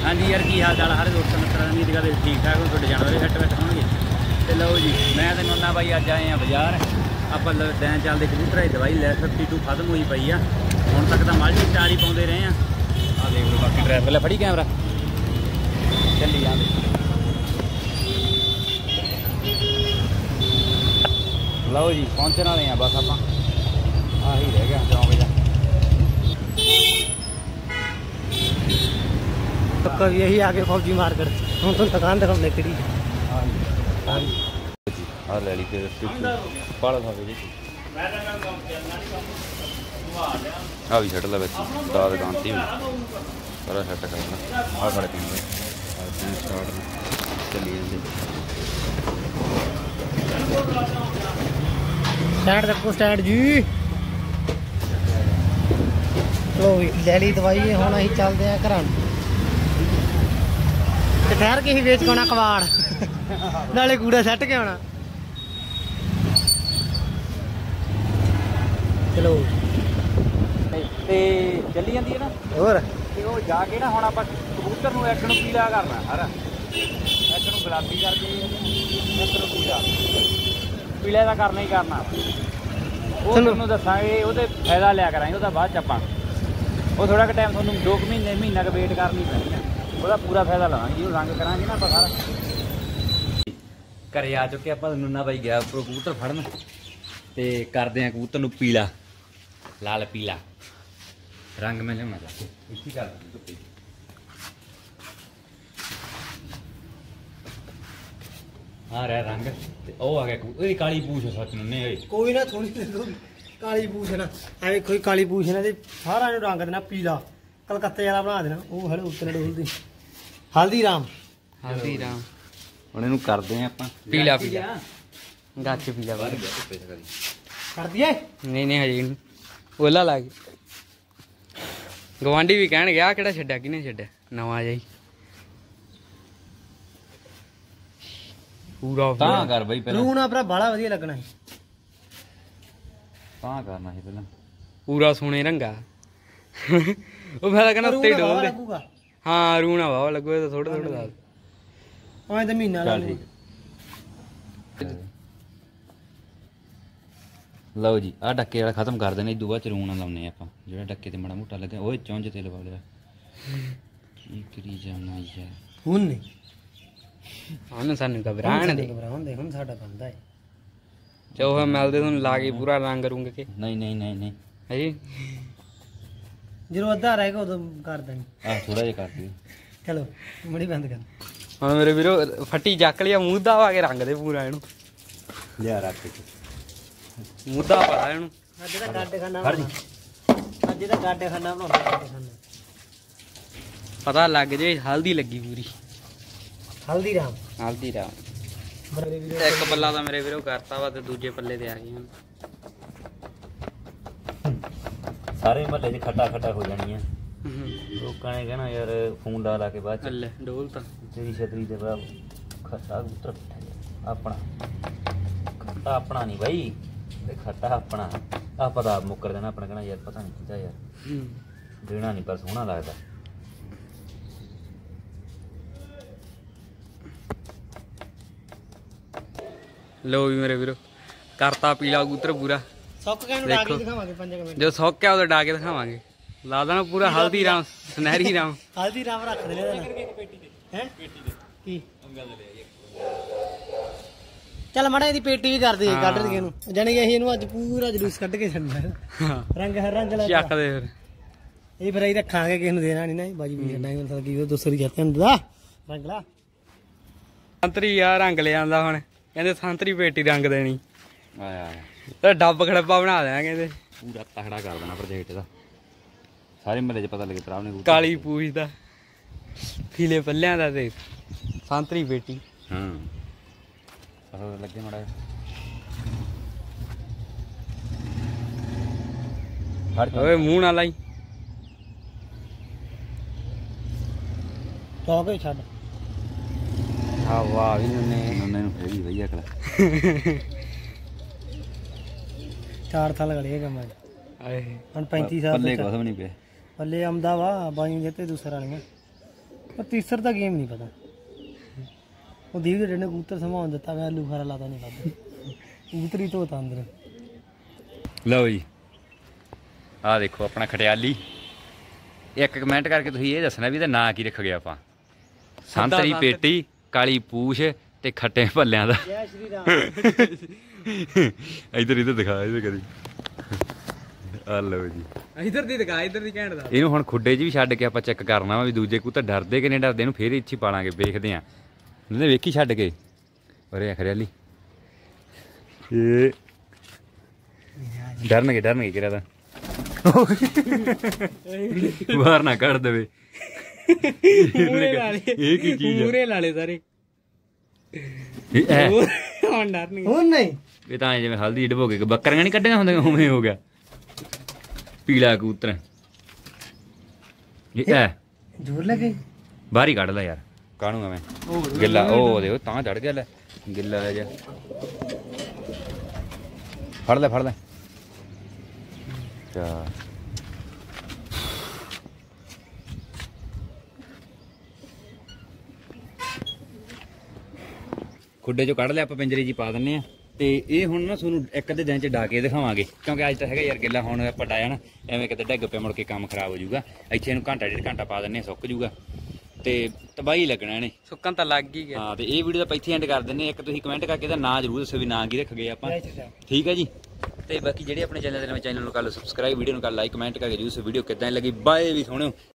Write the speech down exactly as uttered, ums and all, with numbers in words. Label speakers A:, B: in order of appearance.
A: हाँ जी यार की हाल चाल हर दोस्तों मित्रों उम्मीद करते ठीक ठाक हो थोड़े जानवर सैट बैठ होंगे। तो लो जी मैं तो नोना भाई अज आए हैं बाजार आप दैन चलते कबूतर की दवाई लै फिफ्टी टू खत्म हुई पई आ हुण तक तो मल्टी स्टार ही पाते रहे हैं। आ देख लो बाकी ड्राइवर पहले फड़ी कैमरा चली जाते लो जी पहुँचने वाले हैं बस आप आही रह गया चौंक जा
B: कभी यही आगे फौजी मार कर हम तो दुकान तक हम लेकड़ी
A: हाँ ले ली फिर पाला था जी आ भी छट ला बच्ची दाद गांती भी सारा सेट करना आ खड़े पीने स्टार्ट चलिए
B: स्टैंड रखो स्टैंड जी लो ले ली दवाई हुण असीं चलते हैं घर ठहर के ही वेच के आना कबाड़ नाले कूड़ा सैट के आना चलो
A: ते चली जाती है ना
B: और
A: ते वो जाके ना हुण आपां कबूतर नूं एक नूं पीला करना हर एक नूं गुलाबी करके एक नूं पीला पीले दा करना ही करना वो तुहानूं दस्सांगे ओहदे फायदा लिया करांगे ओहदा बाद च आपां वो थोड़ा क टाइम तुहानूं दो महीने महीना क वेट करनी पैनी है ਉਹਦਾ पूरा फायदा लवांगे जो रंग करांगे ना ਆਪਾਂ सारा घरे आ चुके ਆਪਾਂ ਨੁੰਨਾ ਬਾਈ ਗਿਆ ਉੱਪਰੋਂ ਕਬੂਤਰ ਫੜਨ ਤੇ ਕਰਦੇ ਆ ਕਬੂਤਰ ਨੂੰ ਪੀਲਾ ਲਾਲ ਪੀਲਾ ਰੰਗ ਮੈਂ ਲਿਆਉਣਾ ਚਾਹੀਦਾ ਇੱਥੇ ਕਰ ਦਿੱਤੀ ਆ ਰਿਹਾ ਰੰਗ ਤੇ ਉਹ ਆ ਗਿਆ ਉਹਦੀ ਕਾਲੀ ਪੂਛ ਸੱਚ ਨੁੰਨੇ ਓਏ
B: ਕੋਈ ਨਾ ਥੋੜੀ ਕਾਲੀ ਪੂਛ ਨਾ ਐਵੇਂ ਕੋਈ ਕਾਲੀ ਪੂਛ ਨਾ ਤੇ ਸਾਰਾ ਨੂੰ ਰੰਗ ਦੇਣਾ ਪੀਲਾ कलकत्ते वाला बना देना वो है उत्तरे डोलदी हल्दीराम
C: हल्दीराम
A: ਹੁਣ ਇਹਨੂੰ ਕਰਦੇ ਆ ਆਪਾਂ
C: पीला पीला गाछ पीला
A: बाहर ਗਿਆ ਧੁੱਪੇ ਕਰੀ
B: कर दिए
C: नहीं नहीं हजे ओला ला के गवांडी भी कहन गया केड़ा छड्या किने छड्या नवा जाई पूरा
A: ਤਾਂ ਕਰ ਬਈ ਪਹਿਲਾਂ
B: रूना अपना बड़ा ਵਧੀਆ लगना है
A: ਤਾਂ ਕਰਨਾ ਸੀ ਪਹਿਲਾਂ
C: पूरा सोने रंगा ਉਹ ਮੈਂ ਕਹਿੰਦਾ ਉੱਤੇ ਡੋਲ ਦੇ ਹਾਂ ਰੂਣਾ ਵਾਵਾ ਲੱਗੂਗਾ ਤਾਂ ਥੋੜਾ ਥੋੜਾ ਦੱਸ
B: ਉਹ ਤਾਂ ਮਹੀਨਾ
A: ਚੱਲ ਠੀਕ ਲਓ ਜੀ ਆ ਡੱਕੇ ਵਾਲਾ ਖਤਮ ਕਰ ਦੇਣਾ ਇਦੋਂ ਬਾਅਦ ਚ ਰੂਣਾ ਲਾਉਣੇ ਆਪਾਂ ਜਿਹੜਾ ਡੱਕੇ ਤੇ ਮਾੜਾ ਮੋਟਾ ਲੱਗਿਆ ਓਏ ਚੁੰਝ ਤੇ ਲਵਾ ਲਿਆ ਕੀ ਕਰੀ ਜਾਣਾ ਯਾਰ
B: ਹੁਣ ਨਹੀਂ
C: ਉਹਨੂੰ ਸਾਨੂੰ ਘਬਰਾਣ ਦੇ
B: ਘਬਰਾਉਣ ਦੇ ਹੁਣ ਸਾਡਾ ਬੰਦਾ ਹੈ
C: ਚੋਹਾ ਮਿਲਦੇ ਤੁਹਾਨੂੰ ਲਾ ਕੇ ਪੂਰਾ ਰੰਗ ਰੂੰਗ ਕੇ
A: ਨਹੀਂ ਨਹੀਂ ਨਹੀਂ ਨਹੀਂ
C: ਹੈ ਜੀ
B: ਜਦੋਂ ਅੱਧਾ ਰਹੇਗਾ ਉਦੋਂ ਕਰ ਦੇਣੀ
A: ਆ ਥੋੜਾ ਜਿਹਾ ਕਰ ਦਿਓ
B: ਚਲੋ ਮੜੀ ਬੰਦ ਕਰ
C: ਹਾਂ ਮੇਰੇ ਵੀਰੋ ਫੱਟੀ ਚੱਕ ਲਿਆ ਮੂਧਾ ਵਾ ਕੇ ਰੰਗ ਦੇ ਪੂਰਾ ਇਹਨੂੰ
A: ਲਿਆ ਰੱਖ
C: ਮੂਧਾ ਪਾ ਇਹਨੂੰ
B: ਅੱਜ ਦਾ ਗਾਡੇ ਖਾਨਾ ਅੱਜ ਦਾ ਗਾਡੇ ਖਾਨਾ ਬਣਾਉਂਦਾ ਗਾਡੇ ਖਾਨਾ
C: ਪਤਾ ਲੱਗ ਜੇ ਹਲਦੀ ਲੱਗੀ ਪੂਰੀ
B: ਹਲਦੀਰਾਮ
C: ਹਲਦੀਰਾਮ
B: ਮੇਰੇ ਵੀਰੋ
C: ਇੱਕ ਪੱਲਾ ਤਾਂ ਮੇਰੇ ਵੀਰੋ ਕਰਤਾ ਵਾ ਤੇ ਦੂਜੇ ਪੱਲੇ ਤੇ ਆ ਗਏ ਹੁਣ
A: ਸਾਰੇ ਮਹੱਲੇ 'ਚ ਖੱਟਾ ਖੱਟਾ ਹੋ ਜਾਣੀਆਂ ਲੋਕਾਂ ਨੇ ਕਹਿਣਾ ਯਾਰ ਫੋਨ ਲਾ ਲਾ ਕੇ ਬਾਅਦ 'ਚ
C: ਲੈ ਡੋਲ ਤਾਂ
A: ਤੇਰੀ ਛਤਰੀ ਦੇ ਬਾਅਦ ਖੱਟਾ ਕਬੂਤਰ ਆਪਣਾ ਖੱਟਾ ਆਪਣਾ ਨਹੀਂ ਬਾਈ ਤੇ ਖੱਟਾ ਆਪਣਾ ਆ ਪਤਾ ਮੁੱਕਰ ਦੇਣਾ ਆਪਣਾ ਕਹਿਣਾ ਯਾਰ ਪਤਾ ਨਹੀਂ ਕਿਹਦਾ ਯਾਰ ਦੇਣਾ ਨਹੀਂ ਪਰ ਸੋਹਣਾ ਲੱਗਦਾ
C: ਲੋ ਵੀ ਮੇਰੇ ਵੀਰੋ ਕਰਤਾ ਪੀਲਾ ਕਬੂਤਰ ਪੂਰਾ
B: ਸੁੱਕ ਕੇ ਨੂੰ ਡਾ ਕੇ ਦਿਖਾਵਾਂਗੇ ਪੰਜ ਮਿੰਟ
C: ਜੋ ਸੁੱਕਿਆ ਉਹਦਾ ਡਾ ਕੇ ਦਿਖਾਵਾਂਗੇ ਲਾ ਦੇਣਾ ਪੂਰਾ ਹਲਦੀ ਰਾਮ ਸੁਨਹਿਰੀ ਰਾਮ
B: ਹਲਦੀਰਾਮ ਰੱਖ ਦੇ ਨੇ ਹੈ ਪੇਟੀ ਦੇ ਕੀ ਚੱਲ ਮੜਾ ਇਹਦੀ ਪੇਟੀ ਵੀ ਕਰ ਦੇ ਕੱਢ ਦੇ ਇਹਨੂੰ ਜਾਨੀ ਕਿ ਅਸੀਂ ਇਹਨੂੰ ਅੱਜ ਪੂਰਾ ਜਲੂਸ ਕੱਢ ਕੇ ਛੱਡਣਾ ਰੰਗ ਹਰ ਰੰਗ ਲਾ
C: ਚੱਕ ਦੇ ਫਿਰ
B: ਇਹ ਫਿਰ ਅਸੀਂ ਰੱਖਾਂਗੇ ਕਿਸੇ ਨੂੰ ਦੇਣਾ ਨਹੀਂ ਨਾ ਬਾਜੀ ਵੀ ਛੱਡਾਂਗੇ ਮਤਲਬ ਕਿ ਉਹ ਦੂਸਰੀ ਜਾਂਦੇ ਹੁੰਦਾ ਰੰਗ ਲਾ
C: ਸੰਤਰੀ ਆ ਰੰਗ ਲਿਆਂਦਾ ਹੁਣ ਕਹਿੰਦੇ ਸੰਤਰੀ ਪੇਟੀ ਰੰਗ ਦੇਣੀ
A: ਆਇਆ
C: ਤੇ ਡੱਬ ਖੜੱਬਾ ਬਣਾ ਦੇਣਾ ਕਹਿੰਦੇ
A: ਪੂਰਾ ਤਕੜਾ ਕਰ ਦੇਣਾ ਪ੍ਰੋਜੈਕਟ ਦਾ ਸਾਰੇ ਮਹੱਲੇ 'ਚ ਪਤਾ ਲੱਗੇ ਭਰਾ ਨੇ
C: ਕਾਲੀ ਪੂਛ ਦਾ ਫੀਲੇ ਪੱਲਿਆਂ ਦਾ ਤੇ ਸੰਤਰੀ ਪੇਟੀ
A: ਹਾਂ ਪਤਾ ਲੱਗੇ ਮਾੜਾ
C: ਓਏ ਮੂੰਹ ਨਾ ਲਾਈ
B: ਚੌਕੇ ਛੱਡ
C: ਆ ਵਾਹ ਵੀ ਨੇ
A: ਉਹਨੇ ਨੂੰ ਫੇਰ ਹੀ ਵਧੀਆ ਕਲਾ
B: ਚਾਰ ਸਾਲ ਗੜੇ ਕੰਮ
C: ਆਏ
B: ਹੁਣ ਪੈਂਤੀ ਸਾਲ
A: ਪੱਲੇ ਕੁਛ ਵੀ ਨਹੀਂ ਪਿਆ
B: ਪੱਲੇ ਆਉਂਦਾ ਵਾ ਬਾਈ ਜਿੱਤੇ ਦੂਸਰਾ ਵਾਲੀਆਂ ਪਰ ਤੀਸਰ ਦਾ ਗੇਮ ਨਹੀਂ ਪਤਾ ਉਹ ਦੀਪ ਦੇ ਨੇ ਕਬੂਤਰ ਸਮਾਉਣ ਦਿੱਤਾ ਮੈਂ ਆਲੂ ਖਾਰਾ ਲਾਤਾ ਨਹੀਂ ਵੱਧ ਕਬੂਤਰੀ ਧੋਤਾ ਅੰਦਰ
A: ਲਓ ਜੀ ਆਹ ਦੇਖੋ ਆਪਣਾ ਖਟਿਆਲੀ ਇੱਕ ਕਮੈਂਟ ਕਰਕੇ ਤੁਸੀਂ ਇਹ ਦੱਸਣਾ ਵੀ ਇਹਦਾ ਨਾਂ ਕੀ ਰੱਖ ਗਿਆ ਆਪਾਂ ਸੰਤਰੀ ਪੇਟੀ ਕਾਲੀ ਪੂਛ ਤੇ ਖੱਟੇ ਭੱਲਿਆਂ ਦਾ
B: ਜੈ ਸ਼੍ਰੀ ਰਾਮ
A: ਇੱਧਰ ਇੱਧਰ ਦਿਖਾ ਇੱਧਰ ਕਰੀ ਆ ਲਓ ਜੀ
C: ਇਧਰ ਦੀ ਦਿਖਾ ਇਧਰ ਦੀ ਘੈਂਟ ਦਾ
A: ਇਹਨੂੰ ਹੁਣ ਖੁੱਡੇ 'ਚ ਵੀ ਛੱਡ ਕੇ ਆਪਾਂ ਚੈੱਕ ਕਰਨਾ ਵਾ ਵੀ ਦੂਜੇ ਕਬੂਤਰ ਡਰਦੇ ਕਿ ਨਹੀਂ ਡਰਦੇ ਇਹਨੂੰ ਫੇਰ ਇੱਥੇ ਪਾਲਾਂਗੇ ਵੇਖਦੇ ਆ ਉਹਨੇ ਵੇਖੀ ਛੱਡ ਕੇ ਉਰੇ ਖਰਿਆਲੀ ਇਹ ਡਰਨਗੇ ਡਰਨਗੇ ਕਿਹੜਾ ਤਾਂ ਬਾਹਰ ਨਾ ਕੱਢ ਦੇਵੇ ਇਹ ਕੀ ਚੀਜ਼
C: ਮੂਰੇ ਲਾਲੇ ਸਾਰੇ
A: ਇਹ
C: ਹੁਣ ਡਰਨਗੇ
B: ਹੁਣ ਨਹੀਂ
A: ਇਹ ਤਾਂ ਜਿਵੇਂ ਹਲਦੀ ਡਬੋ ਕੇ ਬੱਕਰੀਆਂ ਨਹੀਂ ਕੱਢੀਆਂ ਹੁੰਦੀਆਂ ਉਵੇਂ ਹੋ ਗਿਆ ਪੀਲਾ ਕਬੂਤਰ ਇਹ ਐ
B: ਜ਼ੋਰ ਲੱਗੇ
A: ਬਾਹਰ ਹੀ ਕੱਢ ਲੈ ਯਾਰ ਕਾਹਨੂੰ ਐਵੇਂ ਗਿੱਲਾ ਉਹ ਦੇਖੋ ਤਾਂ ਚੜ ਗਿਆ ਲੈ ਗਿੱਲਾ ਲੈ ਜਾ ਫੜ ਲੈ ਫੜ ਲੈ ਚਾ ਖੁੱਡੇ ਚੋਂ ਕੱਢ ਲਿਆ ਆਪਾਂ ਪਿੰਜਰੇ ਜੀ ਪਾ ਦਿੰਨੇ ਆ ਤੇ ਇਹ ਹੁਣ ਨਾ ਤੁਹਾਨੂੰ ਇੱਕ ਅੱਧੇ ਦਿਨ ਚ ਡਾ ਕੇ ਦਿਖਾਵਾਂਗੇ ਕਿਉਂਕਿ ਅੱਜ ਤਾਂ ਹੈਗਾ ਯਾਰ ਗਿੱਲਾ ਹੁਣ ਆਪਾਂ ਡਾਇਆ ਨਾ ਐਵੇਂ ਕਿਤੇ ਡਿੱਗ ਪਿਆ ਮੁੜ ਕੇ ਕੰਮ ਖਰਾਬ ਹੋ ਜਾਊਗਾ ਇੱਥੇ ਇਹਨੂੰ ਘੰਟਾ ਡੇਢ ਘੰਟਾ ਪਾ ਦਿੰਨੇ ਸੁੱਕ ਜਾਊਗਾ ਤੇ ਤਬਾਹੀ ਲੱਗਣਾ ਇਹਨੇ
C: ਸੁੱਕਣ ਤਾਂ ਲੱਗ ਹੀ ਗਿਆ
A: ਹਾਂ ਤੇ ਇਹ ਵੀਡੀਓ ਦਾ ਇੱਥੇ ਐਂਡ ਕਰ ਦਿੰਨੇ ਇੱਕ ਤੁਸੀਂ ਕਮੈਂਟ ਕਰਕੇ ਇਹਦਾ ਨਾਂ ਜ਼ਰੂਰ ਦੱਸੋ ਵੀ ਨਾਂ ਕੀ ਰੱਖ ਗਏ ਆਪਾਂ ਠੀਕ ਹੈ ਜੀ ਤੇ ਬਾਕੀ ਜਿਹੜੇ ਆਪਣੇ ਚੈਨਲ ਦੇ ਨਵੇਂ ਚੈਨਲ ਨੂੰ ਕਰ ਲਓ ਸਬਸਕ੍ਰਾਈਬ ਵੀਡੀਓ ਨੂੰ ਕਰ ਲਾਈਕ ਕਮੈਂਟ ਕਰਕੇ ਜਰੂਰ ਵੀਡੀਓ ਕਿੱਦਾਂ ਲੱਗੀ ਬਾਏ ਵੀ ਸੋਹਣਿਓ।